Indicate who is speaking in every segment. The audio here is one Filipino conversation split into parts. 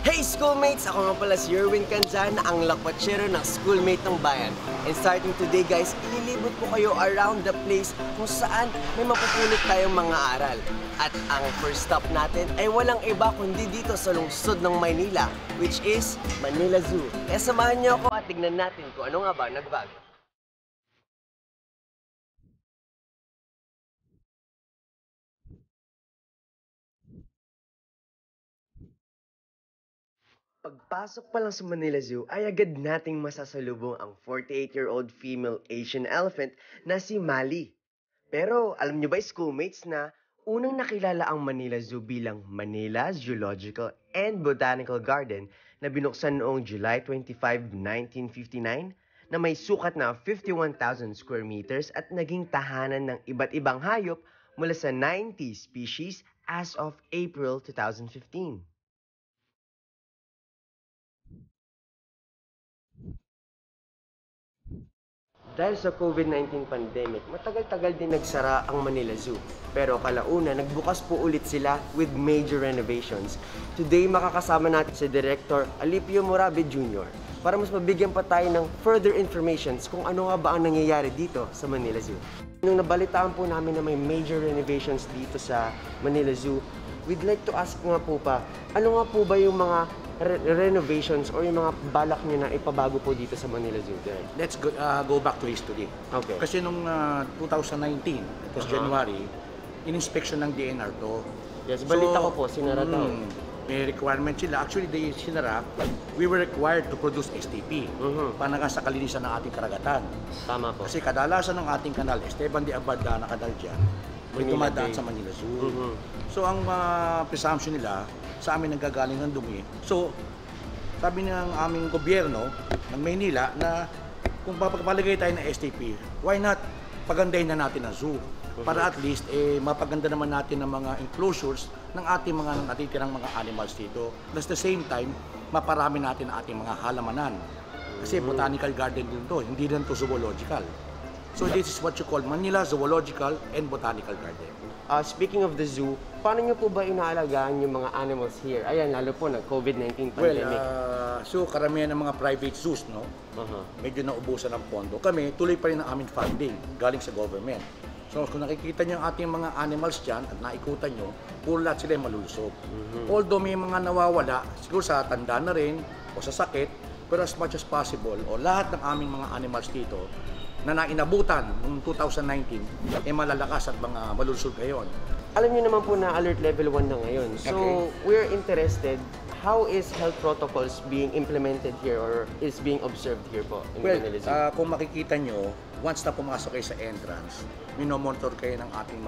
Speaker 1: Hey schoolmates! Ako nga pala si Erwin Canzan, ang lakwatsero ng schoolmate ng bayan. And starting today guys, ililibot ko kayo around the place kung saan may mapupulot tayong mga aral. At ang first stop natin ay walang iba kundi dito sa lungsod ng Maynila, which is Manila Zoo. Kaya samahan niyo ako at tignan natin kung ano nga ba nagbago. Pagpasok pa lang sa Manila Zoo ay agad nating masasalubong ang 48-year-old female Asian elephant na si Mali. Pero alam niyo ba schoolmates na unang nakilala ang Manila Zoo bilang Manila Zoological and Botanical Garden na binuksan noong July 25, 1959 na may sukat na 51,000 square meters at naging tahanan ng iba't ibang hayop mula sa 90 species as of April 2015. Dahil sa COVID-19 pandemic, matagal-tagal din nagsara ang Manila Zoo. Pero kalauna, nagbukas po ulit sila with major renovations. Today, makakasama natin si Director Alipio Morabe Jr. para mas mabigyan pa tayo ng further informations kung ano nga ba ang nangyayari dito sa Manila Zoo. Nung nabalitaan po namin na may major renovations dito sa Manila Zoo, we'd like to ask nga po pa, ano nga po ba yung mga renovations or yung mga balak nyo na ipabago po dito sa Manila Zoo?
Speaker 2: Let's go back to history.
Speaker 1: Okay.
Speaker 2: Kasi nung 2019, it was January, in-inspection ng DNR to.
Speaker 1: Yes, balita ko po, sinara daw.
Speaker 2: May requirement sila. Actually, sinara, we were required to produce STP para nga sa kalinisan ng ating karagatan.
Speaker 1: Tama po.
Speaker 2: Kasi kadalasan ng ating kanal, Esteban de Abad na nakadal dyan, may dumadaan sa Manila Zoo. So ang presumption nila, sa amin nanggagaling ng dumi. So, sabi ng aming gobyerno ng Maynila na kung papagpalagay tayo ng STP, why not pagandahin na natin ang zoo? Para at least mapaganda naman natin ang mga enclosures ng ating mga natitirang mga animals dito. At the same time, maparami natin ang ating mga halamanan. Kasi botanical garden din to, hindi din to zoological. So this is what you call Manila Zoological and Botanical Garden.
Speaker 1: Speaking of the zoo, paano nyo po ba inaalagaan yung mga animals here? Ayan, lalo po ng COVID-19 pandemic.
Speaker 2: So karamihan ng mga private zoos, no? Medyo naubusan ng pondo. Kami, tuloy pa rin ang aming funding galing sa government. So kung nakikita nyo ang ating mga animals dyan at naikutan nyo, puro lahat sila malulusog. Although may mga nawawala, siguro sa tanda na rin o sa sakit, pero as much as possible, o lahat ng aming mga animals dito, na nainabutan noong 2019 malalakas at mga malulusog ngayon.
Speaker 1: Alam niyo naman po na alert level 1 na ngayon. So, we're interested, how is health protocols being implemented here or is being observed here po in Manila Zoo?
Speaker 2: Kung makikita nyo, once na pumasok kayo sa entrance, minomonitor kayo ng ating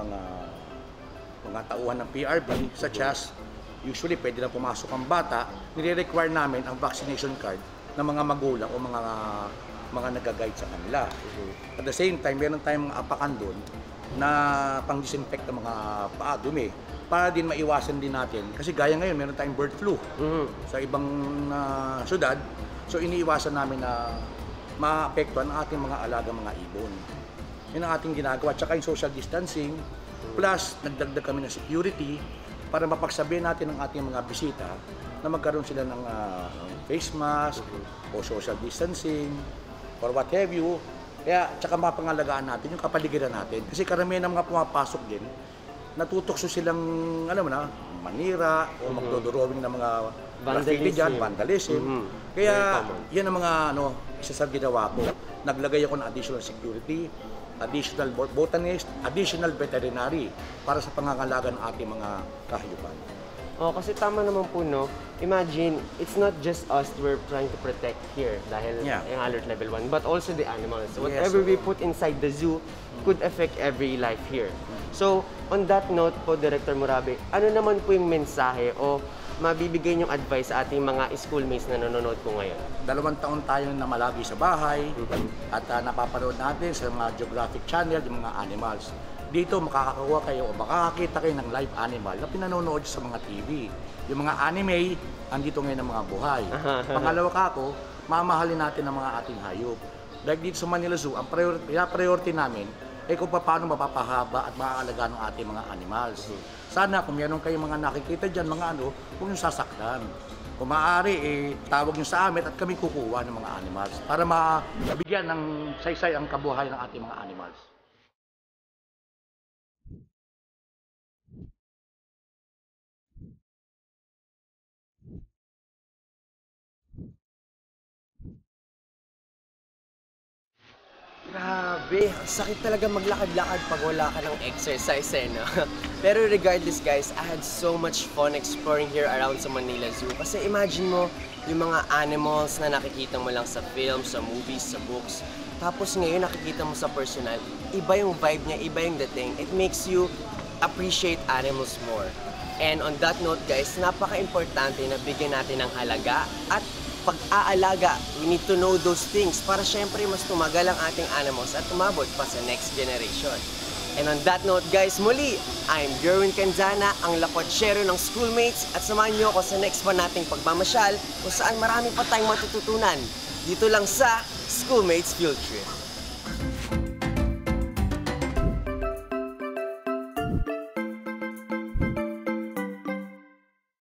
Speaker 2: mga tauhan ng PRB, such as, usually pwede na pumasok ang bata, nire-require namin ang vaccination card ng mga magulang o mga nag-guide sa kanila. At the same time, meron tayong mga apakan doon na pang-disinfect ng mga paa, dumi, para din maiwasan din natin. Kasi gaya ngayon, meron tayong bird flu sa ibang syudad. So iniiwasan namin na maapektuhan ang ating mga alaga, mga ibon. Yun ang ating ginagawa. Tsaka yung social distancing, plus nagdagdag kami ng security para mapagsabihin natin ang ating mga bisita na magkaroon sila ng face mask o social distancing or what have you. Kaya, tsaka mapangalagaan natin yung kapaligiran natin. Kasi karamihan ng mga pumapasok din, natutokso silang, alam mo na, manira o magdodrawing ng mga graffiti dyan, vandalism. Kaya, yan ang mga, isa sa ginawa ko. Naglagay ako ng additional security, additional botanist, additional veterinary para sa pangangalaga ng ating mga kahayupan.
Speaker 1: Kasi tama naman po, no? Imagine, it's not just us we're trying to protect here dahil yung alert level 1, but also the animals. Whatever we put inside the zoo could affect every life here. So, on that note po, Director Morabe, ano naman po yung mensahe o mabibigay niyong advice sa ating mga schoolmates na nanonood po ngayon?
Speaker 2: 2 taon tayong namalagi sa bahay at napapanood natin sa mga geographic channel yung mga animals. Dito makakakuha kayo o makakakita kayo ng live animal na pinanonood sa mga TV. Yung mga anime, andito ngayon ang mga buhay. Pangalawa kako, mamahalin natin ang mga ating hayop. Dahil dito sa Manila Zoo, ang priority namin ay kung paano mapapahaba at maaalagaan ng ating mga animals. Sana kung meron kayong mga nakikita dyan, mga huwag yung sasaktan. Kung maaari, tawag nyo sa amin at kami kukuha ng mga animals para mabigyan ng saysay ang kabuhayan ng ating mga animals.
Speaker 1: Grabe, ang sakit talaga maglakad-lakad pag wala ka ng exercise no? Pero regardless guys, I had so much fun exploring here around sa Manila Zoo. Kasi imagine mo, yung mga animals na nakikita mo lang sa films, sa movies, sa books. Tapos ngayon nakikita mo sa personal, iba yung vibe niya, iba yung dating. It makes you appreciate animals more. And on that note guys, napaka-importante na bigyan natin ng halaga at pag-aalaga. We need to know those things para syempre mas tumagal ang ating animals at umabot pa sa next generation. And on that note guys, muli, I'm Gerwin Canzana, ang lakotsero ng Schoolmates, at samahan niyo ako sa next pa nating pagmamasyal kung saan marami pa tayong matututunan dito lang sa Schoolmates Field Trip.